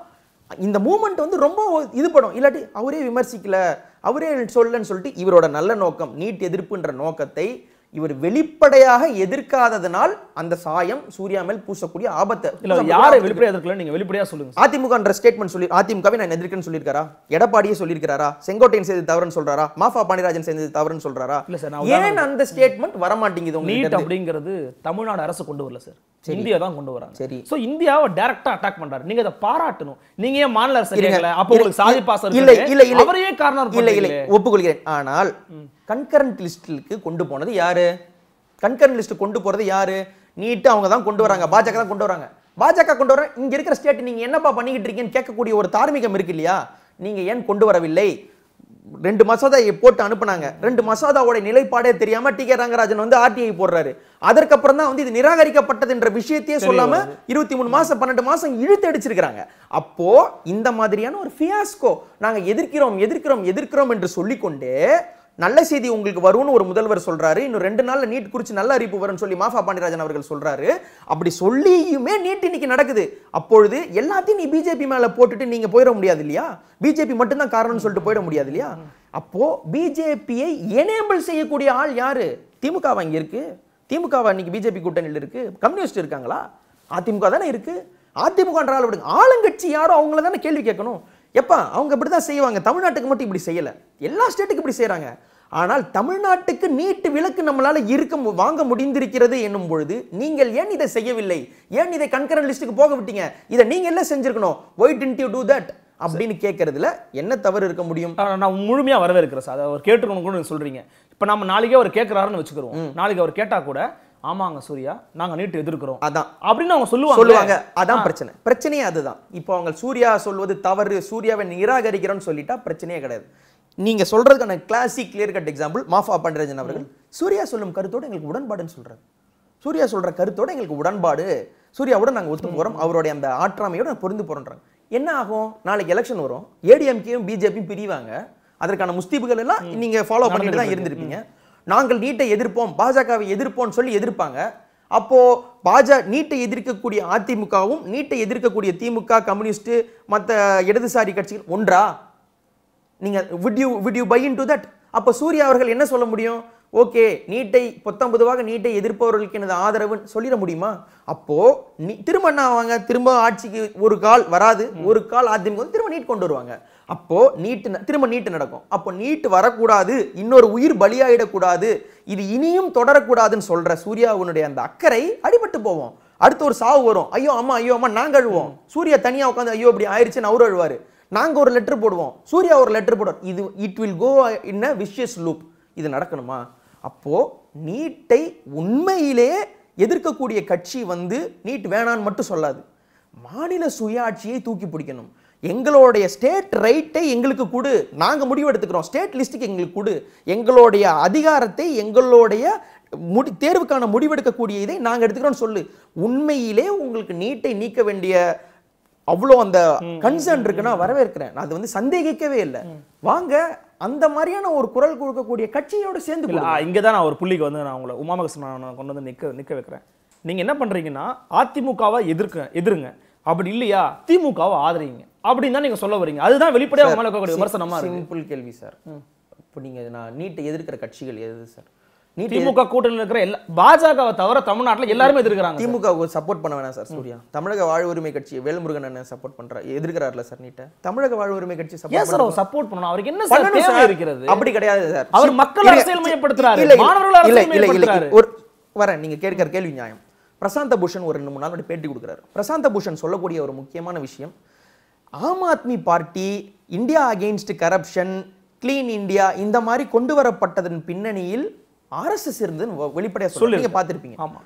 [SPEAKER 1] இந்த மூமெண்ட் வந்து ரொம்ப இது படும். இல்லாட்டி அவரே விமர்சிக்கல, அவரே சொல்லலன்னு சொல்லிட்டு இவரோட நல்ல நோக்கம் நீட் எதிர்ப்புன்ற நோக்கத்தை இவர் வெளிப்படையாக எதிர்க்காததனால் அந்த சாயம் சூர்யா மேல் பூசக்கூடிய ஆபத்து.
[SPEAKER 2] இல்ல யாரை வெளிப்படையா எதிர்க்கல நீங்க வெளிப்படையா சொல்லுங்க.
[SPEAKER 1] அதிமுகன்ற ஸ்டேட்மெண்ட் சொல்லி அதிமுகவை நான் எதிர்க்கேன்னு சொல்லியிருக்காரா? எடப்பாடியே சொல்லியிருக்காரா? செங்கோட்டையன் செய்தது தவறுன்னு சொல்றாரா? மாஃபா பாண்டியராஜன் செய்தது தவறுன்னு சொல்றாரா? ஏன் அந்த ஸ்டேட்மெண்ட் வர மாட்டேங்குது?
[SPEAKER 2] நீட் அப்படிங்கிறது தமிழ்நாடு அரசு கொண்டு வரல சார், இந்தியா தான் கொண்டு வராங்க. சரி, சோ இந்தியாவை டைரக்டா அட்டாக் பண்றாரு, நீங்க அதை பாராட்டணும். நீங்க ஏன் மாநில அரசு கேட்கல? அப்ப உங்களுக்கு சாதி பாசம்
[SPEAKER 1] இல்ல இல்ல இல்ல
[SPEAKER 2] அவரையே காரணம்
[SPEAKER 1] இல்ல இல்ல ஒப்புக்கொள்கிறேன். ஆனால் கன்கரண்ட் லிஸ்ட்க்கு கொண்டு போனது யாரு? கன்கரண்ட் லிஸ்ட் கொண்டு போறது யாரு? நீட் அவங்க தான் கொண்டு வராங்க, பாஜக தான் கொண்டு வராங்க. பாஜக கொண்டு வர இங்க இருக்கிற ஸ்டேட் நீங்க என்னப்பா பண்ணிக்கிட்டு இருக்கீங்கன்னு கேட்கக்கூடிய ஒரு தார்மீகம் இருக்கு இல்லையா? நீங்க ஏன் கொண்டு வரவில்லை? ரெண்டு மசோதா போட்டு அனுப்புனாங்க. ரெண்டு மசோதாவோட நிலைப்பாடே தெரியாம டி கே ரங்கராஜன் வந்து ஆர்டிஐ போடுறாரு. அதற்கப்புறம் தான் வந்து இது நிராகரிக்கப்பட்டது என்ற விஷயத்தையே சொல்லாம இருபத்தி மூணு மாசம் பன்னெண்டு மாசம் இழுத்து அடிச்சிருக்காங்க. அப்போ இந்த மாதிரியான ஒரு ஃபியாஸ்கோ நாங்க எதிர்க்கிறோம் எதிர்க்கிறோம் எதிர்க்கிறோம் என்று சொல்லிக்கொண்டே நல்ல செய்தி உங்களுக்கு வரும்னு ஒரு முதல்வர் சொல்றாரு. இன்னும் ரெண்டு நாள்ல நீட் குறித்து நல்ல அறிவிப்பு வரும்னு சொல்லி மாஃபா பாண்டியராஜன் அவர்கள் சொல்றாரு. அப்படி சொல்லியுமே நீட் இன்னைக்கு நடக்குது. அப்பொழுது எல்லாத்தையும் நீ பிஜேபி மேல போட்டுட்டு நீங்க போயிட முடியாது இல்லையா? பிஜேபி மட்டும் தான் காரணம்னு சொல்லிட்டு போயிட முடியாது இல்லையா? அப்போ பிஜேபியை எனேபிள் செய்யக்கூடிய ஆள் யாரு? திமுக இங்க இருக்கு. திமுக இன்னைக்கு பிஜேபி கூட்டணியில் இருக்கு. கம்யூனிஸ்ட் இருக்காங்களா? அதிமுக தானே இருக்கு. அதிமுக ஆளுங்கட்சி யாரோ அவங்கள தானே கேள்வி கேட்கணும். எப்பா அவங்க இப்படிதான் செய்வாங்க, தமிழ்நாட்டுக்கு மட்டும் இப்படி செய்யல, எல்லா ஸ்டேட்டுக்கு இப்படி செய்யறாங்க. ஆனால் தமிழ்நாட்டுக்கு நீட் விலக்கு நம்மளால இருக்க வாங்க முடிந்திருக்கிறது என்னும் பொழுது நீங்கள் ஏன் இதை செய்யவில்லை? ஏன் இதை கன்கரண்ட் லிஸ்ட்டுக்கு போக விட்டீங்க? இதை நீங்க எல்லாம் செஞ்சிருக்கணும். why didn't you do that அப்படின்னு கேட்கறதுல என்ன தவறு இருக்க முடியும்?
[SPEAKER 2] நான் முழுமையா வரவேற்கிறேன் சார். அவர் கேட்டுக்கணும் கூட சொல்றீங்க. இப்ப நம்ம நாளைக்கே அவர் கேட்கிறாருன்னு வச்சுக்கிறோம். நாளைக்கு அவர் கேட்டா கூட ஆமாங்க சூர்யா நாங்க நீட் எதிர்க்கிறோம்
[SPEAKER 1] அதான்
[SPEAKER 2] அப்படின்னு அவங்க சொல்லுவாங்க
[SPEAKER 1] சொல்லுவாங்க அதான் பிரச்சனை. பிரச்சனையே அதுதான். இப்போ அவங்க சூர்யா சொல்வது தவறு, சூர்யாவை நிராகரிக்கிறோம்னு சொல்லிட்டா பிரச்சனையே கிடையாது. நீங்க சொல்றதுக்கான classic clear cut example Mafa Pandiarajan அவர்கள் சூர்யா சொல்லும் கருத்தோட எங்களுக்கு உடன்பாடுன்னு சொல்றாரு. சூர்யா சொல்ற கருத்தோட எங்களுக்கு உடன்பாடு, சூர்யாவோட நாங்க ஒத்து போறோம், அவருடைய அந்த ஆற்றாமையோட பொருந்து போறோம்ன்றாங்க. என்ன ஆகும்? நாளைக்கு எலெக்ஷன் வரும், ஏடிஎம்கேயும் பிஜேபியும் பிரிவாங்க. அதற்கான முஸ்தீபுகள் எல்லாம் நீங்க ஃபாலோ பண்ணிட்டு தான் இருந்திருப்பீங்க. நாங்கள் நீட்டை எதிர்ப்போம், பாஜகவை எதிர்ப்போம்னு சொல்லி எதிர்ப்பாங்க. அப்போ பாஜக நீட்டை எதிர்க்கக்கூடிய அதிமுகவும் நீட்டை எதிர்க்கக்கூடிய திமுக கம்யூனிஸ்ட் மற்ற இடதுசாரி கட்சிகள் ஒன்றா? நீங்க would you would you buy into that? அப்போ சூர்யா அவர்கள் என்ன சொல்ல முடியும்? ஓகே நீட்டை பத்தொன்பதுவாக நீட்டை எதிர்ப்பவர்களுக்கு எனது ஆதரவுன்னு சொல்லிட முடியுமா? அப்போ திரும்ப என்ன ஆவாங்க? திரும்ப ஆட்சிக்கு ஒரு கால் வராது, ஒரு கால் அதிமுக திரும்ப நீட் கொண்டு வருவாங்க. அப்போ நீட் திரும்ப நீட் நடக்கும். அப்போ நீட் வரக்கூடாது, இன்னொரு உயிர் பலியாயிடக்கூடாது, இது இனியும் தொடரக்கூடாதுன்னு சொல்ற சூர்யாவுடைய அந்த அக்கறை அடிபட்டு போவோம். அடுத்து ஒரு சாவு வரும், ஐயோ அம்மா ஐயோ அம்மா நாங்க அழுவோம். சூர்யா தனியா உட்காந்து ஐயோ இப்படி ஆயிடுச்சுன்னு அவரு அழுவாரு. நாங்க ஒரு லெட்டர் போடுவோம், சூர்யா ஒரு லெட்டர் போடுவோம். இது it will go in a vicious loop. இது நடக்கணுமா? அப்போ நீட்டை உண்மையிலே எதிர்க்கக்கூடிய கட்சி வந்து நீட் வேணான்னு மட்டும் சொல்லாது, மாநில சுயாட்சியை தூக்கி பிடிக்கணும். எங்களுடைய ஸ்டேட் ரைட்டை எங்களுக்கு கொடு, நாங்க முடிவு எடுத்துக்கிறோம், ஸ்டேட் லிஸ்ட்டுக்கு எங்களுக்கு கொடு, எங்களுடைய அதிகாரத்தை எங்களுடைய முடி தேர்வுக்கான முடிவெடுக்கக்கூடிய இதை நாங்க எடுத்துக்கிறோம் சொல்லு. உண்மையிலே உங்களுக்கு நீட்டை நீக்க வேண்டிய அவ்வளோ அந்த கன்சர்ன் இருக்குன்னா வரவேற்கிறேன். அது வந்து சந்தேகிக்கவே இல்லை. வாங்க அந்த மாதிரியான ஒரு குரல் கொடுக்கக்கூடிய கட்சியோட சேர்ந்து
[SPEAKER 2] இங்கே தான் நான் ஒரு புள்ளிக்கு வந்து நான் உங்களை உமாமகிருஷ்ணன் கொண்டு வந்து நிற்க நிற்க வைக்கிறேன். நீங்க என்ன பண்றீங்கன்னா அதிமுகவை எதிர்க்க எதிருங்க, அப்படி இல்லையா திமுகவை ஆதரிங்க அப்படின்னு தான் நீங்க சொல்ல வரீங்க. அதுதான் வெளிப்படையாக உங்களை இருக்கக்கூடிய விமர்சனமா இருக்கு.
[SPEAKER 1] சிம்பிள் கேள்வி சார். இப்போ நீங்க நான் நீட்டை எதிர்க்கிற கட்சிகள் எது சார்?
[SPEAKER 2] திமுக கூட்டணியில் இருக்கிற எல்லா பாஜகவை தவிர தமிழ்நாட்டில் எல்லாருமே எதிர்க்கிறாங்க.
[SPEAKER 1] திமுக சப்போர்ட் பண்ண வேணாம் சார் சூர்யா. தமிழக வாழ் உரிமை கட்சி வேல்முருகன் என்ன சப்போர்ட் பண்ற எதிர்க்கிறார்ல சார் நீட்டை. தமிழக வாழ் உரிமை கட்சி
[SPEAKER 2] சப்போர்ட் பண்ணணும். அவருக்கு என்ன சார் தேவை இருக்கிறது?
[SPEAKER 1] அப்படி கிடையாது சார்.
[SPEAKER 2] அவர் மக்கள் அரசியல் மையப்படுத்துறாரு, மாணவர்கள் அரசியல் மையப்படுத்துறாரு.
[SPEAKER 1] ஒரு வரேன் நீங்க கேட்கிற கேள்வி நியாயம். பிரசாந்த பூஷன் ஒரு ரெண்டு மூணு நாள் பேட்டி கொடுக்குறாரு. பிரசாந்த பூஷன் சொல்லக்கூடிய ஒரு முக்கியமான விஷயம், Aam Aadmi party India against corruption, clean India இந்த மாதிரி கொண்டு வரப்பட்டதன் பின்னணியில் ஆர்எஸ்எஸ் இருந்ததுன்னு வெளிப்படையா சொல்லி நீங்க பார்த்திருப்பீங்க.
[SPEAKER 2] ஆமா,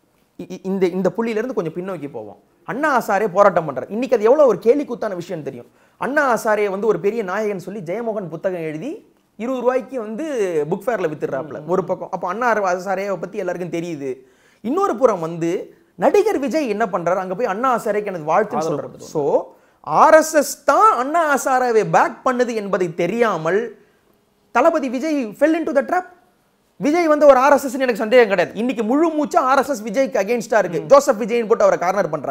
[SPEAKER 1] இந்த இந்த புள்ளியில இருந்து கொஞ்சம் பின்னோக்கி போவோம். அண்ணா ஹசாரே போராட்டம் பண்றாரு. இன்னைக்கு அது எவ்வளவு ஒரு கேலி கூத்தான விஷயம் தெரியும். அண்ணா ஹசாரே வந்து ஒரு பெரிய நாயகன் சொல்லி ஜெயமோகன் புத்தகம் எழுதி இருபது ரூபாய்க்கு வந்து புக் ஃபேர்ல வித்துறாப்ல ஒரு பக்கம். அப்போ அண்ணா ஹசாரேவை பத்தி எல்லாருக்கும் தெரியுது. இன்னொரு புறம் வந்து நடிகர் விஜய் என்ன பண்றாரு, அங்க போய் அண்ணா ஹசாரேக்கு எனக்கு வாழ்த்துன்னு சொல்றாரு. சோ ஆர்எஸ்எஸ் தான் அண்ணா ஹசாரேவை பேக் பண்ணுது என்பதை தெரியாமல் தளபதி Vijay fell into the trap. Vijay வந்து ஒரு ஆர்எஸ்எஸ் எனக்கு சந்தேகம் கிடையாது. இன்னைக்கு முழு மூச்சா ஆர்எஸ்எஸ் விஜய்க்கு அகைன்ஸ்டா இருக்கு. ஜோசப் விஜய்னு போட்டு அவரை கார்னர் பண்றாங்க.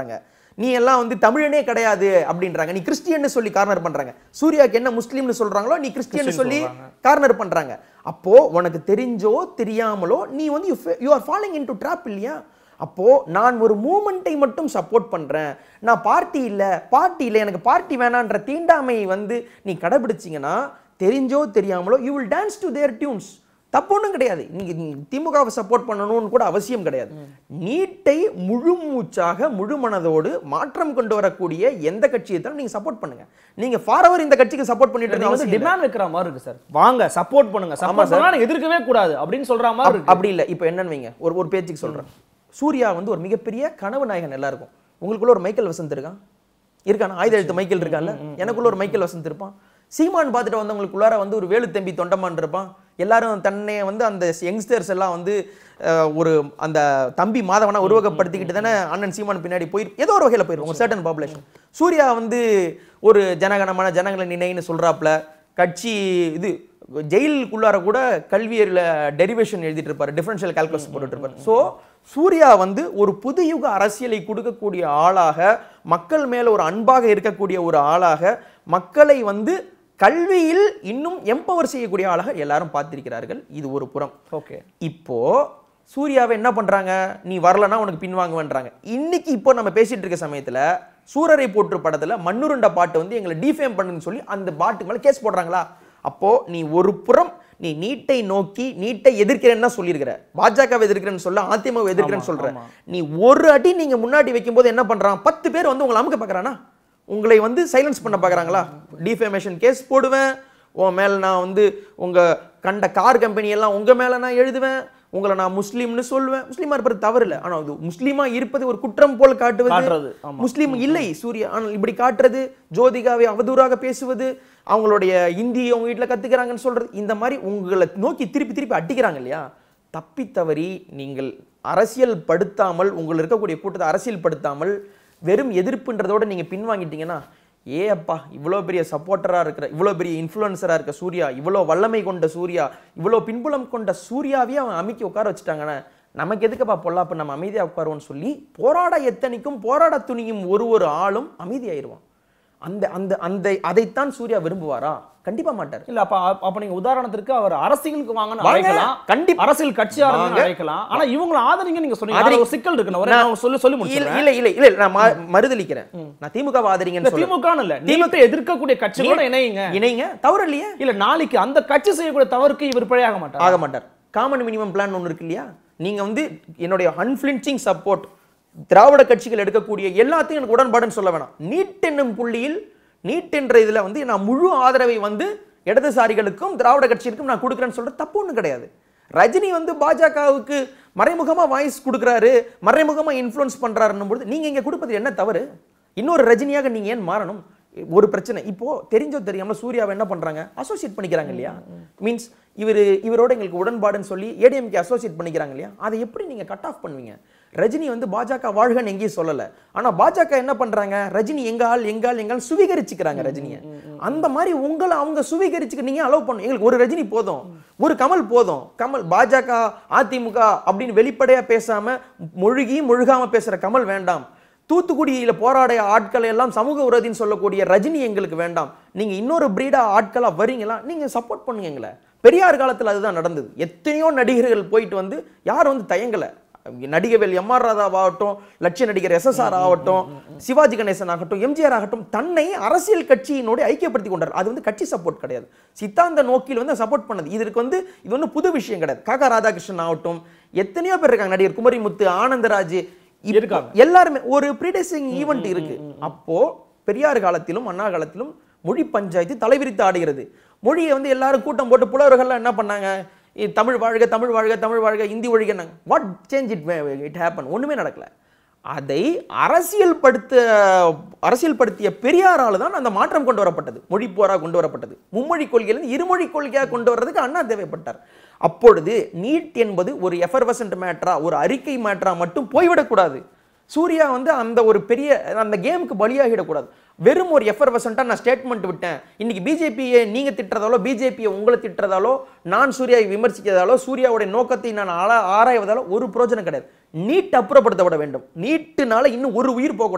[SPEAKER 1] நீ எல்லாம் வந்து தமிழனே கிடையாது அப்படின்றாங்க, நீ கிறிஸ்டியன்னு சொல்லி கார்னர் பண்றாங்க. சூர்யாக்கு என்ன முஸ்லீம்னு சொல்றாங்களோ நீ கிறிஸ்டியன் சொல்லி கார்னர் பண்றாங்க. அப்போ உனக்கு தெரிஞ்சோ தெரியாமலோ நீ வந்து you are falling into trap இல்லையா? அப்போ நான் ஒரு மூமெண்ட்டை மட்டும் சப்போர்ட் பண்றேன், நான் பார்ட்டி இல்ல பார்ட்டி இல்ல எனக்கு பார்ட்டி வேணான்ற தீண்டாமை வந்து நீ கடைபிடிச்சீங்கன்னா தெரிஞ்சோ தெரியாமலோ you will dance to their tunes. தப்பு ஒன்றும் கிடையாது. நீங்க திமுகவை சப்போர்ட் பண்ணணும்னு கூட அவசியம் கிடையாது. நீட்டை முழு மூச்சாக முழு மனதோடு மாற்றம் கொண்டு வரக்கூடிய எந்த கட்சியை தான் நீங்க சப்போர்ட் பண்ணுங்க. நீங்க ஃபார்எவர் இந்த கட்சிக்கு சப்போர்ட் பண்ணிட்டு இருக்க
[SPEAKER 2] டிமாண்ட் வைக்கிற மாதிரி இருக்கு சார். வாங்க சப்போர்ட் பண்ணுங்க, சப்போர்ட் பண்ணா எதிர்க்கவே கூடாது அப்படின்னு சொல்ற மாதிரி இருக்கு.
[SPEAKER 1] அப்படி இல்ல. இப்போ என்னன்னு வைங்க, ஒரு ஒரு பேச்சுக்கு சொல்றேன். சூர்யா வந்து ஒரு மிகப்பெரிய கனவு நாயகன் எல்லாருக்கும். உங்களுக்குள்ள ஒரு மைக்கேல் வசந்த் இருக்கான் இருக்கானா? ஆயுத எழுத்து மைக்கேல் இருக்கான்ல, எனக்குள்ள ஒரு மைக்கேல் வசந்த் இருப்பான். சீமான் பார்த்துட்டு வந்தவங்களுக்குள்ளார வந்து ஒரு வேலு தம்பி தொண்டமான் இருப்பான். எல்லாரும் தன்னை வந்து அந்த யங்ஸ்டர்ஸ் எல்லாம் வந்து ஒரு அந்த தம்பி மாதவனா உருவகப்படுத்திக்கிட்டு தானே அண்ணன் சீமான் பின்னாடி போய் ஏதோ ஒரு வகையில் போயிடும் ஒரு சர்டன் பாப்புலேஷன். சூர்யா வந்து ஒரு ஜனகணமான ஜனங்களை நினைன்னு சொல்றாப்ல, கட்சி இது ஜெயிலுக்குள்ளார கூட கல்வியரில் டெரிவேஷன் எழுதிட்டு இருப்பாரு, டிஃபரன்ஷியல் கால்குலஸ் போட்டுட்டு இருப்பாரு. ஸோ சூர்யா வந்து ஒரு புது யுக அரசியலை கொடுக்கக்கூடிய ஆளாக, மக்கள் மேல ஒரு அன்பாக இருக்கக்கூடிய ஒரு ஆளாக, மக்களை வந்து கல்வியில் இன்னும் எம்பவர் செய்யக்கூடிய ஆளாக எல்லாரும் பார்த்திருக்கிறார்கள். இது ஒரு புறம்.
[SPEAKER 2] ஓகே,
[SPEAKER 1] இப்போ சூர்யாவை என்ன பண்றாங்க, நீ வரலன்னா உனக்கு பின்வாங்குவேன்றாங்க. இன்னைக்கு இப்போ நம்ம பேசிட்டு இருக்க சமயத்துல சூரரை போற்று படத்துல மண்ணுருண்ட பாட்டு வந்து எங்களை டிஃபேம் பண்ணுன்னு சொல்லி அந்த பாட்டுக்கு மேல கேஸ் போடுறாங்களா? அப்போ நீ ஒரு புறம் நீ நீட்டை நோக்கி நீட்டை எதிர்க்கிறேன்னு தான் சொல்லியிருக்கிற, பாஜகவை எதிர்க்கிறேன்னு சொல்ல, அதிமுக எதிர்க்கிறேன்னு சொல்ற. நீ ஒரு அடி நீங்க முன்னாடி வைக்கும் போது என்ன பண்றான், பத்து பேர் வந்து உங்களை அமுக்க பார்க்கறானா, உங்களை வந்து சைலன்ஸ் பண்ண பார்க்கறாங்களா? டிஃபேமேஷன் கேஸ் போடுவேன், உன் மேல நான் வந்து உங்க கண்ட கார் கம்பெனி எல்லாம் உங்க மேல நான் எழுதுவேன், உங்களை நான் முஸ்லீம்னு சொல்லுவேன். முஸ்லீமா இருப்பது தவறு இல்லை, ஆனா அது முஸ்லீமா இருப்பது ஒரு குற்றம் போல் காட்டுவது முஸ்லீம் இல்லை சூர்யா. ஆனால் இப்படி காட்டுறது, ஜோதிகாவை அவதூறாக பேசுவது, அவங்களுடைய இந்தி அவங்க வீட்டில் கத்துக்கிறாங்கன்னு சொல்றது, இந்த மாதிரி உங்களை நோக்கி திருப்பி திருப்பி அடிக்கிறாங்க இல்லையா? தப்பி தவறி நீங்கள் அரசியல் படுத்தாமல், உங்கள் இருக்கக்கூடிய கூட்டத்தை அரசியல் படுத்தாமல் வெறும் எதிர்ப்புன்றதோட நீங்க பின்வாங்கிட்டீங்கன்னா, ஏ அப்பா இவ்வளோ பெரிய சப்போர்ட்டராக இருக்கிற, இவ்வளோ பெரிய இன்ஃப்ளூயன்சராக இருக்க சூர்யா, இவ்வளோ வல்லமை கொண்ட சூர்யா, இவ்வளோ பின்புலம் கொண்ட சூர்யாவே அவன் அமைக்கி உட்கார வச்சுட்டாங்கன்னா நமக்கு எதுக்குப்பா பொல்லாப்பு, நம்ம அமைதியாக உட்காருவோன்னு சொல்லி போராட எத்தனைக்கும் போராட துணியும் ஒரு ஒரு ஆளும் அமைதியாயிருவான். அந்த அந்த அந்த அதைத்தான் சூர்யா விரும்புவாரா? கண்டிப்பா மாட்டார்.
[SPEAKER 2] இல்ல அப்ப அப்ப நீங்க உதாரணத்துக்கு அவர் அரசியலுக்கு வாங்கன்னு அழைக்கலாம்,
[SPEAKER 1] கண்டிப்பா
[SPEAKER 2] அரசியல் கட்சியா அழைக்கலாம். ஆனா இவங்க ஆதரிங்க நீங்க சொன்னீங்க, அது ஒரு சிக்கல் இருக்கு. நான் சொல்லி சொல்லி முடிச்சேன்.
[SPEAKER 1] இல்ல இல்ல இல்ல நான் மறுதலிக்கிறேன். நான் திமுக ஆதரிங்கன்னு சொல்றேன்.
[SPEAKER 2] திமுக இல்ல, திமுக எதிர்க்கக்கூடிய கட்சிகளோட இணையுங்க.
[SPEAKER 1] இணைங்க, தவறு இல்லையே.
[SPEAKER 2] இல்ல நாளைக்கு அந்த கட்சி செய்யக்கூடிய தவறுக்கு இவர் பிழையாக மாட்டார்.
[SPEAKER 1] ஆக மாட்டார். காமன் மினிமம் பிளான் ஒன்னு இருக்கு இல்லையா? நீங்க வந்து என்னுடைய அன்ஃபிளின்சிங் சப்போர்ட், திராவிட கட்சிகள் எடுக்கக்கூடிய எல்லாத்தையும் எனக்கு உடன்பாடுன்னு சொல்ல வேணாம். நீட் என்னும் புள்ளியில், நீட் என்ற இதுல வந்து நான் முழு ஆதரவை வந்து இடதுசாரிகளுக்கும் திராவிட கட்சிகளுக்கும் நான் கொடுக்குறேன்னு சொல்ற தப்பு ஒன்றும் கிடையாது. ரஜினி வந்து பாஜகவுக்கு மறைமுகமா வாய்ஸ் கொடுக்குறாரு, மறைமுகமா இன்ஃப்ளூயன்ஸ் பண்றாருன்னும் பொழுது நீங்க இங்க கொடுப்பது என்ன தவறு? இன்னொரு ரஜினியாக நீங்க ஏன் மாறணும்? ஒரு பிரச்சனை. இப்போ தெரிஞ்சோ தெரியாம சூர்யாவை என்ன பண்றாங்க, அசோசியேட் பண்ணிக்கிறாங்க இல்லையா? மீன்ஸ் இவர் இவரோட எங்களுக்கு உடன்பாடுன்னு சொல்லி ஏடிஎம்கே அசோசியேட் பண்ணிக்கிறாங்க இல்லையா? அதை எப்படி நீங்க கட் ஆஃப் பண்ணுவீங்க? ரஜினி வந்து பாஜக வாழ்கன்னு எங்கேயும் சொல்லல, ஆனா பாஜக என்ன பண்றாங்க, ரஜினி எங்கால் எங்கால் எங்கால் சுவீகரிச்சுக்கிறாங்க ரஜினியை. அந்த மாதிரி உங்களை அவங்க சுவீகரிச்சுக்க நீங்க அலோவ் பண்ணும். எங்களுக்கு ஒரு ரஜினி போதும், ஒரு கமல் போதும். கமல் பாஜக அதிமுக அப்படின்னு வெளிப்படையா பேசாம மொழிகி முழுகாம பேசுற கமல் வேண்டாம். தூத்துக்குடியில போராட ஆட்களை எல்லாம் சமூக விரோதின்னு சொல்லக்கூடிய ரஜினி எங்களுக்கு வேண்டாம். நீங்க இன்னொரு பிரீடா ஆட்களா வரீங்களா, நீங்க சப்போர்ட் பண்ணுங்க. பெரியார் காலத்துல அதுதான் நடந்தது. எத்தனையோ நடிகர்கள் போயிட்டு வந்து யாரும் வந்து தயங்கல. நடிகவேல் எம் ஆர் ராதா ஆகட்டும், லட்சிய நடிகர் எஸ் எஸ் ஆர் ஆகட்டும், சிவாஜி கணேசன் ஆகட்டும், எம்ஜிஆர் ஆகட்டும், தன்னை அரசியல் கட்சியினோடு ஐக்கியப்படுத்தி கொண்டார். அது வந்து கட்சி சப்போர்ட் கிடையாது, சித்தாந்த நோக்கில் வந்து சப்போர்ட் பண்ணது. இதற்கு வந்து இது ஒன்றும் புது விஷயம் கிடையாது. காக்கா ராதாகிருஷ்ணன் ஆகட்டும், எத்தனையோ பேர் இருக்காங்க, நடிகர் குமரிமுத்து, ஆனந்தராஜ் இருக்காங்க, எல்லாருமே ஒரு ப்ரீடேசிங் ஈவென்ட் இருக்கு. அப்போ பெரியார் காலத்திலும் அண்ணா காலத்திலும் மொழி பஞ்சாயத்து தலைவிரித்து ஆடுகிறது. மொழியை வந்து எல்லாரும் கூட்டம் போட்டு புலவர்கள்லாம் என்ன பண்ணாங்க, தமிழ் வாழ்க தமிழ் வாழ்க தமிழ் வாழ்க இந்தி ஒழிக. What change it it happen? ஒண்ணுமே நடக்கல. அதை அரசியல் படுத்த அரசியல் படுத்திய பெரியாரால தான் அந்த மாற்றம் கொண்டு வரப்பட்டது, மொழி போரா கொண்டு வரப்பட்டது. மும்மொழி கொள்கையிலிருந்து இருமொழி கொள்கையாக கொண்டு வர்றதுக்கு அண்ணா தேவைப்பட்டார். அப்பொழுது நீட் என்பது ஒரு எஃபர்வசன்ட் மேட்டரா, ஒரு அறிக்கை மேட்டரா மட்டும் போய்விடக்கூடாது. சூர்யா வந்து அந்த ஒரு பெரிய அந்த கேமுக்கு பலியாகிடக்கூடாது. வெறும் ஒரு எஃபர்வசன்ட்டா நான் ஸ்டேட்மெண்ட் விட்டேன், இன்னைக்கு பிஜேபியை நீங்க திட்டுறதாலோ பிஜேபியை உங்களை திட்டுறதாலோ நான் சூர்யாவை விமர்சிக்கிறதாலோ சூர்யாவுடைய நோக்கத்தை நான் ஆராய்வதாலோ ஒரு பிரயோஜனம் கிடையாது. நீட் அப்புறப்படுத்தப்பட வேண்டும். நீட்டுனால இன்னும் ஒரு உயிர் போகக்கூடாது.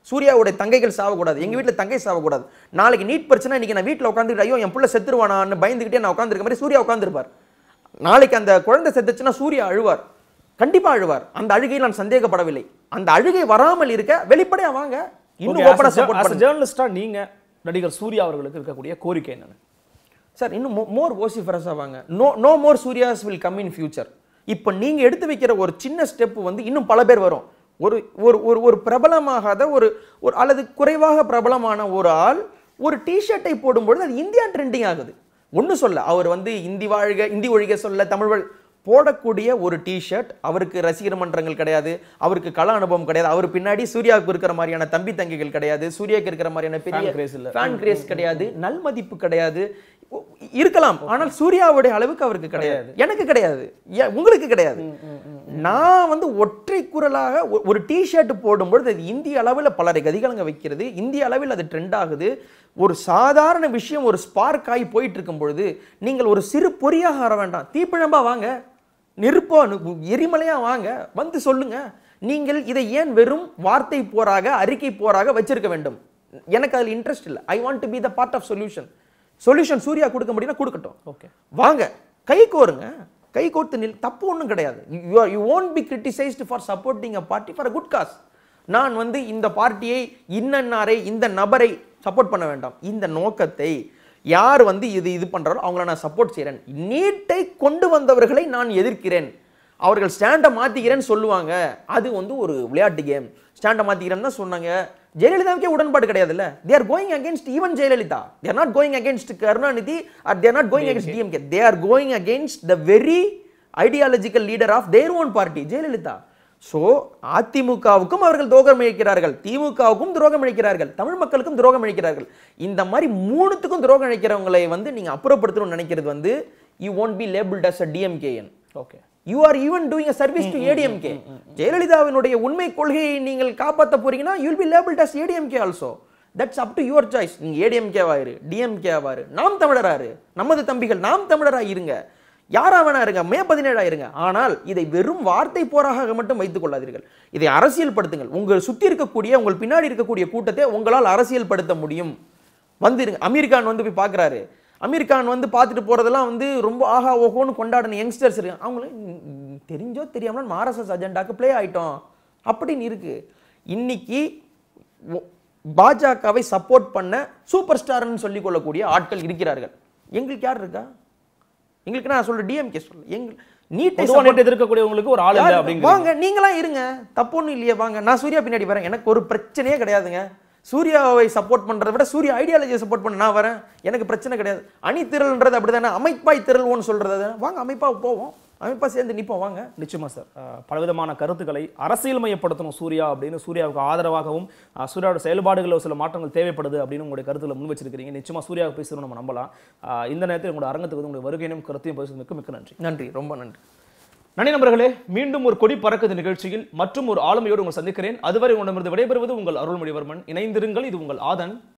[SPEAKER 1] சூர்யாவுடைய தங்கைகள் சாவக்கூடாது, எங்க வீட்டுல தங்கை சாவக்கூடாது. நாளைக்கு நீட் பிரச்சனை இன்னைக்கு நான் வீட்டுல உட்காந்துட்டு ஐயோ என் புள்ள செத்துருவானான்னு பயந்துகிட்டே நான் உட்காந்துருக்க மாதிரி சூர்யா உட்காந்துருப்பார். நாளைக்கு அந்த குழந்தை செத்துச்சுன்னா சூர்யா அழுவார், கண்டிப்பா அழுவார். அந்த அழுகையில் நான் சந்தேகப்படவில்லை. அந்த அழுகை வராமல் இருக்க வெளிப்படையா வாங்க, இன்னும் ஓபனா சப்போர்ட் பண்ணுங்க.
[SPEAKER 2] ஜர்னலிஸ்டா நீங்க நடிகர் சூர்யா அவர்களுக்கு இருக்கக்கூடிய கோரிக்கை என்னன்னு?
[SPEAKER 1] சார் இன்னும் மோர் ஓசிஃபரஸா வாங்க. No no more Suryas will come in future. இப்போ நீங்க எடுத்து வைக்கிற ஒரு சின்ன ஸ்டெப் வந்து இன்னும் பல பேர் வரும். ஒரு ஒரு ஒரு பிரபலமாகாத ஒரு ஒரு அல்லது குறைவாக பிரபலமான ஒரு ஆள் ஒரு டிஷர்ட்டை போடும்பொழுது அது இந்தியா ட்ரெண்டிங் ஆகுது. ஒன்று சொல்ல அவர் வந்து இந்தி வாழ்க இந்தி ஒழிக சொல்ல தமிழ் வாழ் போடக்கூடிய ஒரு டிஷர்ட், அவருக்கு ரசிகர் மன்றங்கள் கிடையாது, அவருக்கு கல அனுபவம் கிடையாது, அவர் பின்னாடி சூர்யாவுக்கு இருக்கிற மாதிரியான தம்பி தங்கைகள் கிடையாது, சூர்யாவுக்கு இருக்கிற மாதிரியான பெரிய ஃபேன் கிரேஸ் கிடையாது, நல்மதிப்பு கிடையாது, இருக்கலாம். ஆனால் சூர்யாவுடைய அளவுக்கு அவருக்கு கிடையாது, எனக்கு கிடையாது, உங்களுக்கு கிடையாது. நான் வந்து ஒற்றை குரலாக ஒரு டிஷர்ட் போடும்பொழுது அது இந்திய அளவில் பலரை கதிகலங்க வைக்கிறது, இந்திய அளவில் அது ட்ரெண்ட் ஆகுது. ஒரு சாதாரண விஷயம் ஒரு ஸ்பார்க் ஆகி போயிட்டு இருக்கும் பொழுது நீங்கள் ஒரு சிறு பொறியாக ஆற வேண்டாம், தீப்பிழம்பா வாங்க, நெருப்போ எரிமலையா வாங்க, வந்து சொல்லுங்க. நீங்கள் இதை ஏன் வெறும் வார்த்தை போராக அறிக்கை போராக வச்சிருக்க வேண்டும்? எனக்கு அதில் இன்ட்ரெஸ்ட் இல்லை. I want to be the part of solution. Solution Surya கொடுக்க முடியும்னா கொடுக்கட்டும், ஓகே வாங்க, கை கோருங்க, கை கோர்த்து நில், தப்பு ஒன்றும் கிடையாது. You you won't be criticised for supporting a party for a good cause. நான் வந்து இந்த பார்ட்டியை இன்னன்னாரை இந்த நபரை சப்போர்ட் பண்ண வேண்டாம், இந்த நோக்கத்தை யார் வந்து இது இது பண்றாரோ அவங்கள நான் சப்போர்ட் செய்கிறேன். நீட்டை கொண்டு வந்தவர்களை நான் எதிர்க்கிறேன், அவர்கள் ஸ்டாண்டை மாத்திக்கிறேன்னு சொல்லுவாங்க, அது வந்து ஒரு விளையாட்டு கேம். ஸ்டாண்டை மாத்திக்கிறேன்னு தான் சொன்னாங்க. ஜெயலலிதாவுக்கே உடன்பாடு கிடையாதுல்ல. they are going against even Jayalalithaa. they are not going against Karunanidhi or they are not going against D M K. they are going against the very ideological leader of their own party, Jayalalithaa. So அதிமுகவுக்கும் அவர்கள் துரோகம் இழைக்கிறார்கள், திமுகவுக்கும் துரோகம் இழைக்கிறார்கள், தமிழ் மக்களுக்கும் துரோகம் இழைக்கிறார்கள். இந்த மாதிரி மூணுத்துக்கும் துரோகம் இழைக்கிறவங்களை வந்து நீங்க அப்புறப்படுத்தணும்னு நினைக்கிறது வந்து you won't be labeled as a D M K N.
[SPEAKER 2] Okay,
[SPEAKER 1] you are even doing a service to A D M K. ஜெயலலிதாவினுடைய உண்மை கொள்கையை நீங்கள் காப்பாற்ற போறீங்கன்னா you will be labeled as A D M K also. that's up to your choice. நீங்க A D M K வாயிரு, D M K வாயிரு, நாம் தமிழராரு, நமது தம்பிகள் நாம் தமிழரா இருங்க, யாரா வேணா இருங்க, மே பதினேழா இருங்க. ஆனால் இதை வெறும் வார்த்தை போராக மட்டும் வைத்துக் கொள்ளாதீர்கள், இதை அரசியல் படுத்துங்கள். உங்கள் சுத்தி இருக்கக்கூடிய உங்கள் பின்னாடி இருக்கக்கூடிய கூட்டத்தை உங்களால் அரசியல் படுத்த முடியும். வந்துருங்க. அமீர் கான் வந்து போய் பார்க்குறாரு, அமீர் கான் வந்து பார்த்துட்டு போறதெல்லாம் வந்து ரொம்ப ஆஹா ஓஹோன்னு கொண்டாடின யங்ஸ்டர்ஸ் இருக்கு, அவங்களும் தெரிஞ்சோ தெரியாமல் ஆர்எஸ்எஸ் அஜெண்டாக்கு பிளே ஆயிட்டோம் அப்படின்னு இருக்கு. இன்னைக்கு பாஜகவை சப்போர்ட் பண்ண சூப்பர் ஸ்டார்னு சொல்லிக் கொள்ளக்கூடிய ஆட்கள் இருக்கிறார்கள். எங்களுக்கு யார் இருக்கா? எங்களுக்கு நான் சொல்ற டிஎம்கே சொல்ல, எங்க நீட்டை
[SPEAKER 2] எதிர்க்கக்கூடியவங்களுக்கு ஒரு ஆள் இல்லை அப்படிங்க.
[SPEAKER 1] வாங்க நீங்களா இருங்க, தப்பு ஒன்றும் இல்லையே, வாங்க நான் சூர்யா பின்னாடி வரேன், எனக்கு ஒரு பிரச்சனையே கிடையாதுங்க. சூர்யாவை சப்போர்ட் பண்றதை விட சூர்யா ஐடியாலஜியை சப்போர்ட் பண்ண நான் வரேன், எனக்கு பிரச்சனை கிடையாது. அணி திரள்ன்றது அப்படிதானே, அமைப்பாய் திரள்வோன்னு சொல்றது, வாங்க அமைப்பா போவோம், அமைப்பா சேர்ந்து நிப்போம் வாங்க.
[SPEAKER 2] நிச்சயமா சார், பலவிதமான கருத்துக்களை அரசியல் மையப்படுத்தணும் சூர்யா அப்படின்னு, சூர்யாவுக்கு ஆதரவாகவும் சூர்யாவோட செயல்பாடுகளில் சில மாற்றங்கள் தேவைப்படுது அப்படின்னு உங்களுடைய கருத்துல முன் வச்சிருக்கீங்க. நிச்சயமா சூர்யாவை பேசுறோம் நம்ம நம்பலாம். இந்த நேரத்தில் உங்களோட அரங்கத்துக்கு உங்களுடைய வருகையினும் கருத்தையும் பேசுவதற்கு மிக்க நன்றி.
[SPEAKER 1] நன்றி, ரொம்ப நன்றி.
[SPEAKER 2] நன்றி நண்பர்களே, மீண்டும் ஒரு கொடி பறக்குது நிகழ்ச்சியில் மற்றும் ஒரு ஆளுமையோடு உங்களை சந்திக்கிறேன். அதுவரை உங்களிடமிருந்து விடைபெறுவது உங்கள் அருள்மொழிவர்மன். இணைந்திருங்கள். இது உங்கள் ஆதன்